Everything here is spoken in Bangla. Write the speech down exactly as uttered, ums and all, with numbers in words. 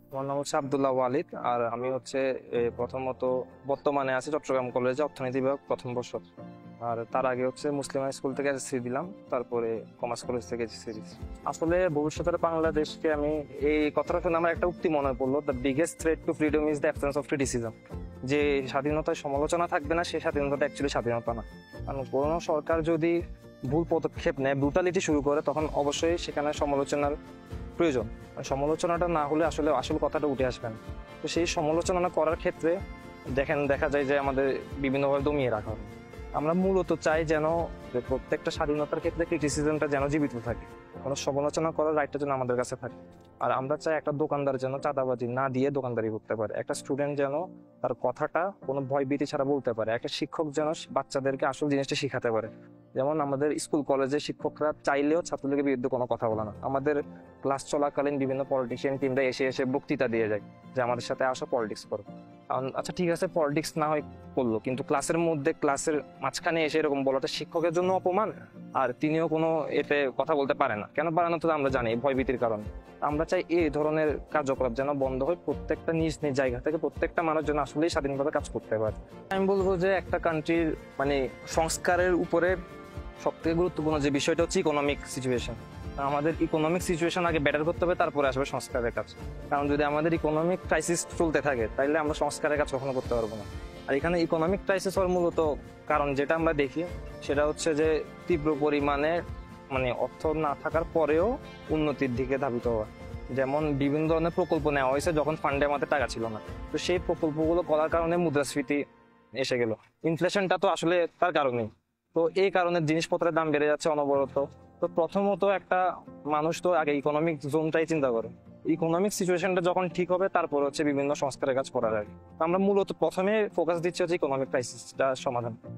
আমার নাম হচ্ছে আব্দুল্লাহ ওয়ালিদ। আর আমি হচ্ছে এ, প্রথমত বর্তমানে আছি চট্টগ্রাম কলেজে অর্থনীতি বিভাগ প্রথম বর্ষ। আর তার আগে হচ্ছে মুসলিম হাই স্কুল থেকে এসএসসি দিলাম, তারপরে কমার্স কলেজ থেকে এসএসসি দিচ্ছি। আসলে ভবিষ্যতের বাংলাদেশকে আমি এই কথাটা শুনে আমার একটা উক্তি মনে পড়লো, the biggest threat to freedom is the absence of criticism. যে স্বাধীনতায় সমালোচনা থাকবে না, সেই স্বাধীনতাটা অ্যাকচুয়ালি স্বাধীনতা না। কারণ কোনো সরকার যদি ভুল পদক্ষেপ নেয়, ব্রুটালিটি শুরু করে, তখন অবশ্যই সেখানে সমালোচনার প্রয়োজন। আর সমালোচনাটা না হলে আসলে আসল কথাটা উঠে আসবে না। তো সেই সমালোচনা করার ক্ষেত্রে দেখেন দেখা যায় যে আমাদের বিভিন্নভাবে দমিয়ে রাখা হয়। আমরা মূলত চাই যেন যে প্রত্যেকটা স্বাধীনতার ক্ষেত্রে ক্রিটিসিজমটা যেন জীবিত থাকে, কোনো সমালোচনা করার রাইটটা যেন আমাদের কাছে থাকে। আর আমরা চাই একটা দোকানদার যেন চাঁদাবাজি না দিয়ে দোকানদারি করতে পারে, একটা স্টুডেন্ট যেন তার কথাটা কোনো ভয়ভীতি ছাড়া বলতে পারে, একটা শিক্ষক যেন বাচ্চাদেরকে আসল জিনিসটা শিখাতে পারে। যেমন আমাদের স্কুল কলেজে শিক্ষকরা চাইলেও ছাত্রলীগের বিরুদ্ধে কোনো কথা বলে না। আমাদের ক্লাস চলাকালীন বিভিন্ন পলিটিশিয়ান টিমরা এসে এসে বক্তৃতা দিয়ে যায় যে আমাদের সাথে আসো, পলিটিক্স করো। আচ্ছা ঠিক আছে, পলিটিক্স না হয় করলো, কিন্তু ক্লাসের মধ্যে ক্লাসের মাঝখানে এসে এরকম বলাটা শিক্ষকের জন্য অপমান। আর তিনিও কোনো এতে কথা বলতে পারে না, কেন পারে না তো আমরা জানি, ভয়ভীতির কারণে। আমরা চাই এই ধরনের কার্যকলাপ যেন বন্ধ হয়, প্রত্যেকটা নিজ নিজ জায়গা থেকে প্রত্যেকটা মানুষ যেন আসলেই স্বাধীনভাবে কাজ করতে পারে। আমি বলবো যে একটা কান্ট্রির মানে সংস্কারের উপরে সব থেকে গুরুত্বপূর্ণ যে বিষয়টা হচ্ছে ইকোনমিক সিচুয়েশন। আমাদের ইকোনমিক সিচুয়েশন আগে বেটার করতে হবে, তারপরে আসবে সংস্কারের কাজ। কারণ যদি আমাদের ইকোনমিক ক্রাইসিস চলতে থাকে, তাহলে আমরা সংস্কারের কাজ কখনো করতে পারবো না। আর এখানে ইকোনমিক ক্রাইসিস হওয়ার মূলত কারণ যেটা আমরা দেখি, সেটা হচ্ছে যে তীব্র পরিমাণে মানে অর্থ না থাকার পরেও উন্নতির দিকে ধাবিত হওয়া। যেমন বিভিন্ন ধরনের প্রকল্প নেওয়া হয়েছে যখন ফান্ডে আমাদের টাকা ছিল না, তো সেই প্রকল্পগুলো করার কারণে মুদ্রাস্ফীতি এসে গেল। ইনফ্লেশনটা তো আসলে তার কারণেই। তো এই কারণে জিনিসপত্রের দাম বেড়ে যাচ্ছে অনবরত। তো প্রথমত একটা মানুষ তো আগে ইকোনমিক জোনটাই চিন্তা করে, ইকোনমিক সিচুয়েশনটা যখন ঠিক হবে তারপর হচ্ছে বিভিন্ন সংস্কারের কাজ করা যায়। আমরা মূলত প্রথমে ফোকাস দিচ্ছি হচ্ছে ইকোনমিক ক্রাইসিসটা সমাধান।